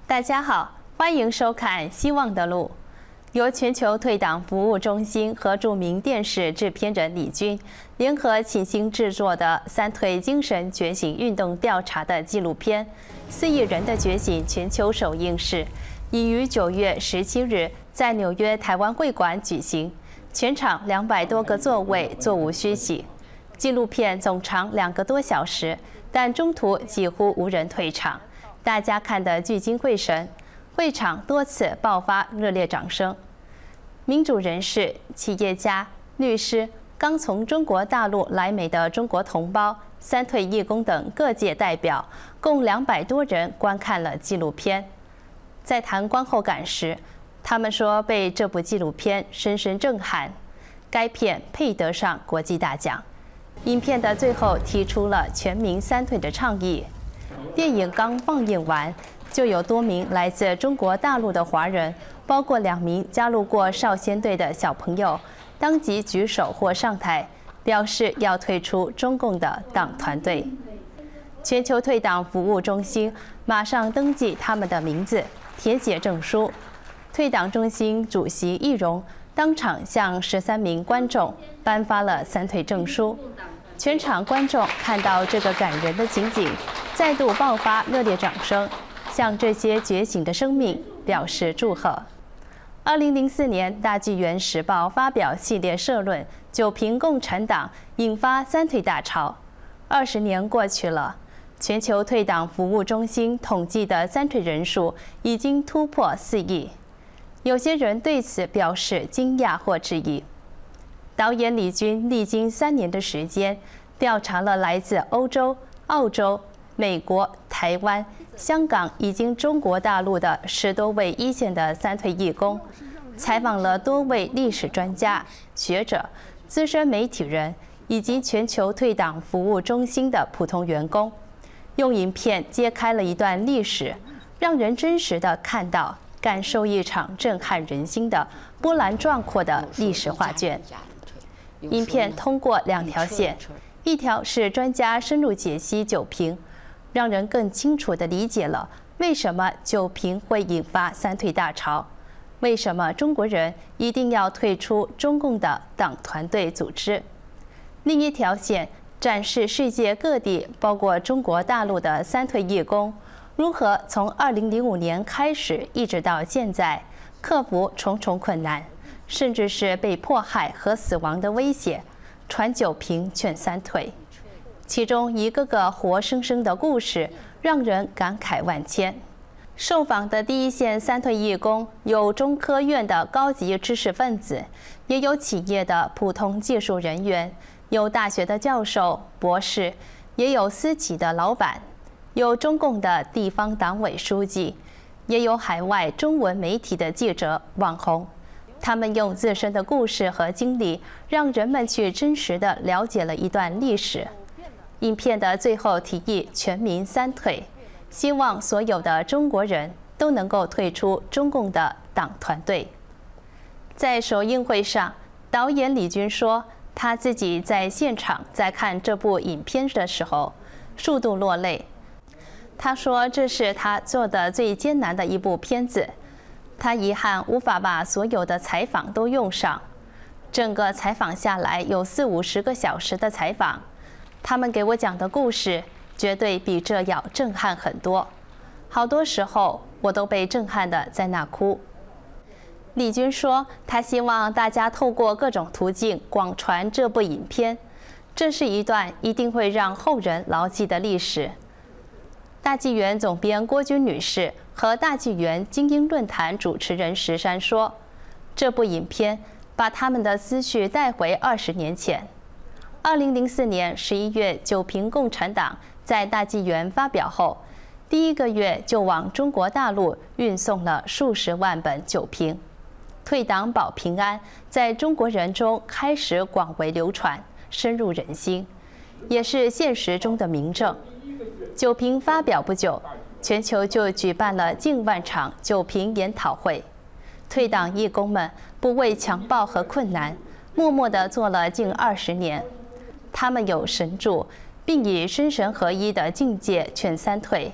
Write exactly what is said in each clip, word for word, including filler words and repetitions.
大家好，欢迎收看《希望的路》，由全球退党服务中心和著名电视制片人李军联合倾心制作的三退精神觉醒运动调查的纪录片《四亿人的觉醒》全球首映式，已于九月十七日在纽约台湾会馆举行，全场两百多个座位，座无虚席。纪录片总长两个多小时，但中途几乎无人退场。 大家看得聚精会神，会场多次爆发热烈掌声。民主人士、企业家、律师、刚从中国大陆来美的中国同胞、三退义工等各界代表，共两百多人观看了纪录片。在谈观后感时，他们说被这部纪录片深深震撼，该片配得上国际大奖。影片的最后提出了全民三退的倡议。 电影刚放映完，就有多名来自中国大陆的华人，包括两名加入过少先队的小朋友，当即举手或上台，表示要退出中共的党团队。全球退党服务中心马上登记他们的名字，填写证书。退党中心主席易容当场向十三名观众颁发了三退证书。全场观众看到这个感人的情景， 再度爆发热烈掌声，向这些觉醒的生命表示祝贺。二零零四年，《大纪元时报》发表系列社论《九评共产党》，引发三退大潮。二十年过去了，全球退党服务中心统计的三退人数已经突破四亿。有些人对此表示惊讶或质疑。导演李军历经三年的时间，调查了来自欧洲、澳洲、 美国、台湾、香港以及中国大陆的十多位一线的三退义工，采访了多位历史专家、学者、资深媒体人以及全球退党服务中心的普通员工，用影片揭开了一段历史，让人真实地看到、感受一场震撼人心的波澜壮阔的历史画卷。影片通过两条线，一条是专家深入解析九评， 让人更清楚地理解了为什么九评会引发三退大潮，为什么中国人一定要退出中共的党团队组织。另一条线展示世界各地，包括中国大陆的三退义工如何从二零零五年开始一直到现在，克服重重困难，甚至是被迫害和死亡的威胁，传九评劝三退。 其中一个个活生生的故事，让人感慨万千。受访的第一线三退义工有中科院的高级知识分子，也有企业的普通技术人员，有大学的教授、博士，也有私企的老板，有中共的地方党委书记，也有海外中文媒体的记者、网红。他们用自身的故事和经历，让人们去真实地了解了一段历史。 影片的最后提议全民三退，希望所有的中国人都能够退出中共的党团队。在首映会上，导演李军说，他自己在现场在看这部影片的时候，数度落泪。他说这是他做的最艰难的一部片子，他遗憾无法把所有的采访都用上。整个采访下来有四五十个小时的采访。 他们给我讲的故事，绝对比这要震撼很多。好多时候，我都被震撼的在那哭。李军说，他希望大家透过各种途径广传这部影片，这是一段一定会让后人牢记的历史。大纪元总编郭军女士和大纪元精英论坛主持人石山说，这部影片把他们的思绪带回二十年前。 二零零四年十一月，九评共产党在大纪元发表后，第一个月就往中国大陆运送了数十万本九评。退党保平安在中国人中开始广为流传，深入人心，也是现实中的明证。九评发表不久，全球就举办了近万场九评研讨会。退党义工们不畏强暴和困难，默默地做了近二十年。 他们有神助，并以身神合一的境界劝三退，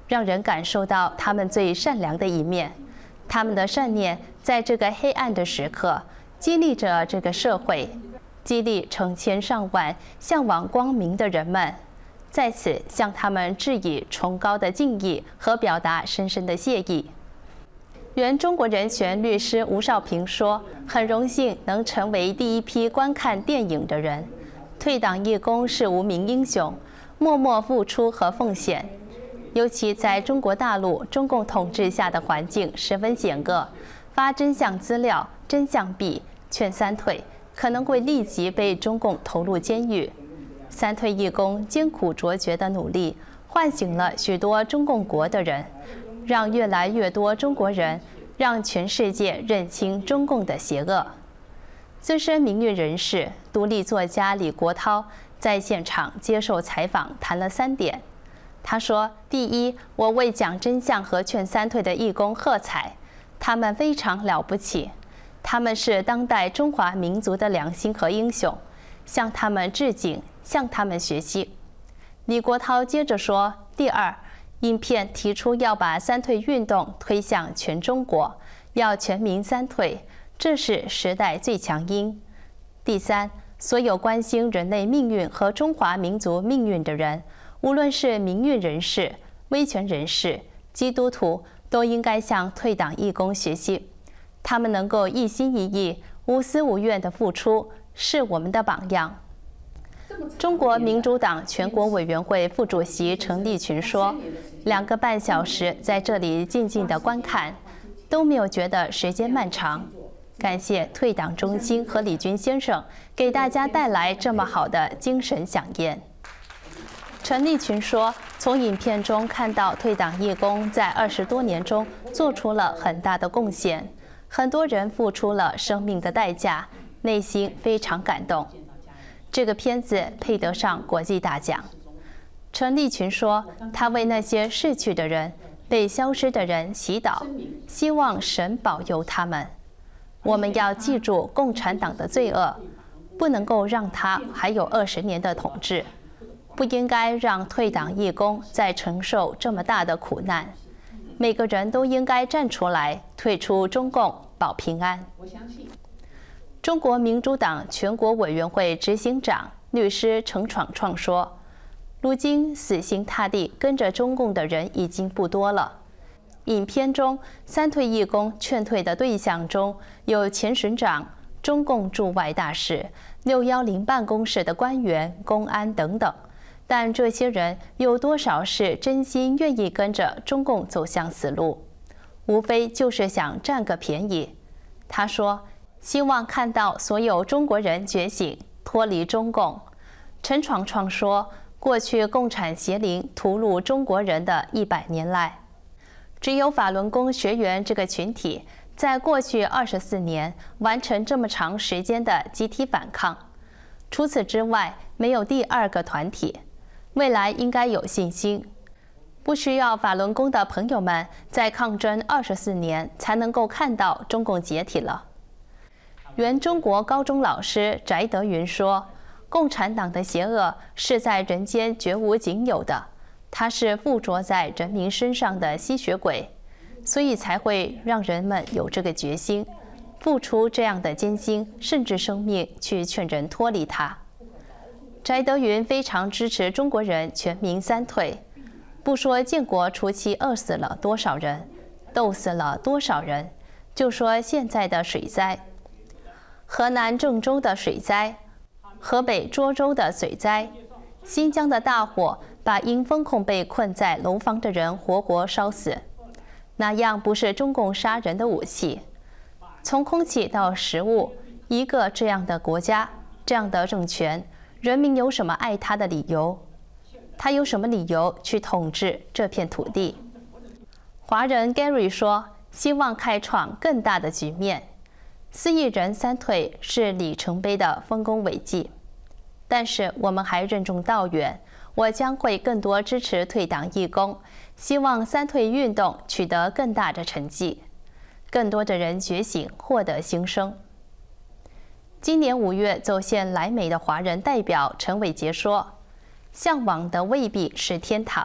让人感受到他们最善良的一面。他们的善念在这个黑暗的时刻，激励着这个社会，激励成千上万向往光明的人们。在此向他们致以崇高的敬意和表达深深的谢意。原中国人权律师吴少平说：“很荣幸能成为第一批观看电影的人。退党义工是无名英雄，默默付出和奉献。尤其在中国大陆中共统治下的环境十分险恶，发真相资料、真相币、劝三退，可能会立即被中共投入监狱。三退义工艰苦卓绝的努力，唤醒了许多中共国的人，让越来越多中国人，让全世界认清中共的邪恶。”资深民运人士、独立作家李国涛在现场接受采访，谈了三点。他说：“第一，我为讲真相和劝三退的义工喝彩，他们非常了不起，他们是当代中华民族的良心和英雄，向他们致敬，向他们学习。”李国涛接着说：“第二，影片提出要把三退运动推向全中国，要全民三退，这是时代最强音。第三，所有关心人类命运和中华民族命运的人，无论是民运人士、威权人士、基督徒，都应该向退党义工学习。他们能够一心一意、无私无怨地付出，是我们的榜样。”中国民主党全国委员会副主席陈立群说：“两个半小时在这里静静地观看，都没有觉得时间漫长。感谢退党中心和李军先生给大家带来这么好的精神飨宴。”陈立群说：“从影片中看到退党义工在二十多年中做出了很大的贡献，很多人付出了生命的代价，内心非常感动。这个片子配得上国际大奖。”陈立群说：“他为那些逝去的人、被消失的人祈祷，希望神保佑他们。我们要记住共产党的罪恶，不能够让他还有二十年的统治，不应该让退党义工再承受这么大的苦难。每个人都应该站出来，退出中共，保平安。”中国民主党全国委员会执行长、律师陈闯闯说：“如今死心塌地跟着中共的人已经不多了。影片中三退义工劝退的对象中有前省长、中共驻外大使、六一零办公室的官员、公安等等，但这些人有多少是真心愿意跟着中共走向死路？无非就是想占个便宜。”他说：“希望看到所有中国人觉醒，脱离中共。”陈闯闯说：“过去共产邪灵屠戮中国人的一百年来，只有法轮功学员这个群体，在过去二十四年完成这么长时间的集体反抗。除此之外，没有第二个团体。未来应该有信心，不需要法轮功的朋友们再抗争二十四年才能够看到中共解体了。”原中国高中老师翟德云说：“共产党的邪恶是在人间绝无仅有的，它是附着在人民身上的吸血鬼，所以才会让人们有这个决心，付出这样的艰辛甚至生命去劝人脱离它。”翟德云非常支持中国人全民三退，不说建国初期饿死了多少人，冻死了多少人，就说现在的水灾。河南郑州的水灾，河北涿州的水灾，新疆的大火把因风控被困在楼房的人活活烧死，哪样不是中共杀人的武器？从空气到食物，一个这样的国家，这样的政权，人民有什么爱他的理由？他有什么理由去统治这片土地？华人 Gary 说：“希望开创更大的局面。四亿人三退是里程碑的丰功伟绩，但是我们还任重道远。我将会更多支持退党义工，希望三退运动取得更大的成绩，更多的人觉醒，获得新生。”今年五月走线来美的华人代表陈伟杰说：“向往的未必是天堂，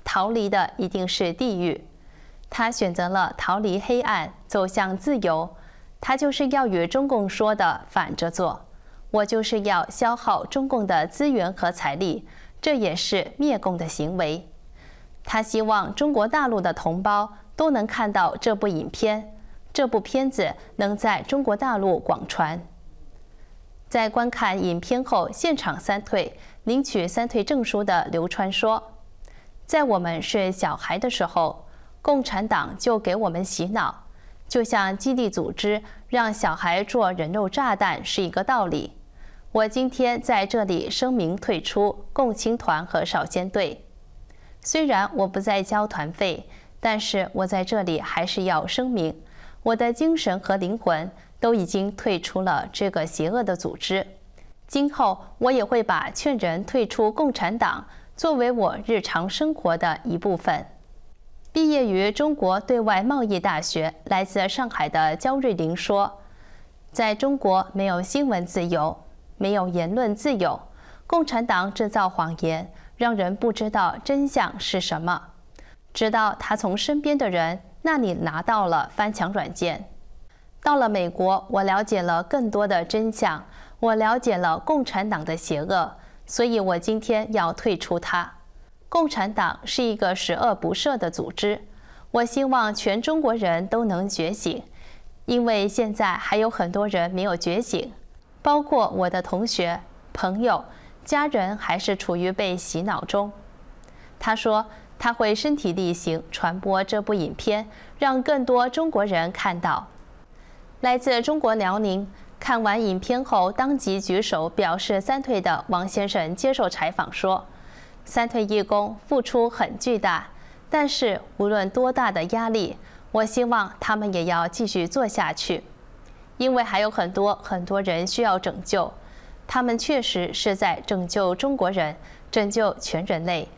逃离的一定是地狱。他选择了逃离黑暗，走向自由。他就是要与中共说的反着做。我就是要消耗中共的资源和财力，这也是灭共的行为。他希望中国大陆的同胞都能看到这部影片，这部片子能在中国大陆广传。在观看影片后现场三退、领取三退证书的刘川说：“在我们是小孩的时候，共产党就给我们洗脑，就像基地组织让小孩做人肉炸弹是一个道理。我今天在这里声明退出共青团和少先队。虽然我不再交团费，但是我在这里还是要声明，我的精神和灵魂都已经退出了这个邪恶的组织。今后我也会把劝人退出共产党作为我日常生活的一部分。”毕业于中国对外贸易大学、来自上海的焦瑞玲说：“在中国没有新闻自由，没有言论自由，共产党制造谎言，让人不知道真相是什么。直到他从身边的人那里拿到了翻墙软件。到了美国，我了解了更多的真相，我了解了共产党的邪恶，所以我今天要退出它。共产党是一个十恶不赦的组织，我希望全中国人都能觉醒，因为现在还有很多人没有觉醒，包括我的同学、朋友、家人还是处于被洗脑中。”他说他会身体力行传播这部影片，让更多中国人看到。来自中国辽宁，看完影片后当即举手表示三退的王先生接受采访说：“三退义工付出很巨大，但是无论多大的压力，我希望他们也要继续做下去，因为还有很多很多人需要拯救，他们确实是在拯救中国人，拯救全人类。”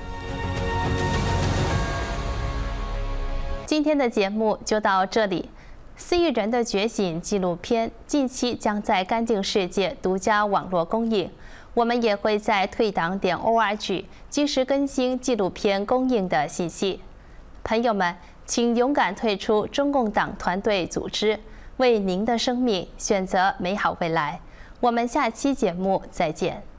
今天的节目就到这里。四亿人的觉醒纪录片近期将在干净世界独家网络公映，我们也会在退党点 org 及时更新纪录片公映的信息。朋友们，请勇敢退出中共党团队组织，为您的生命选择美好未来。我们下期节目再见。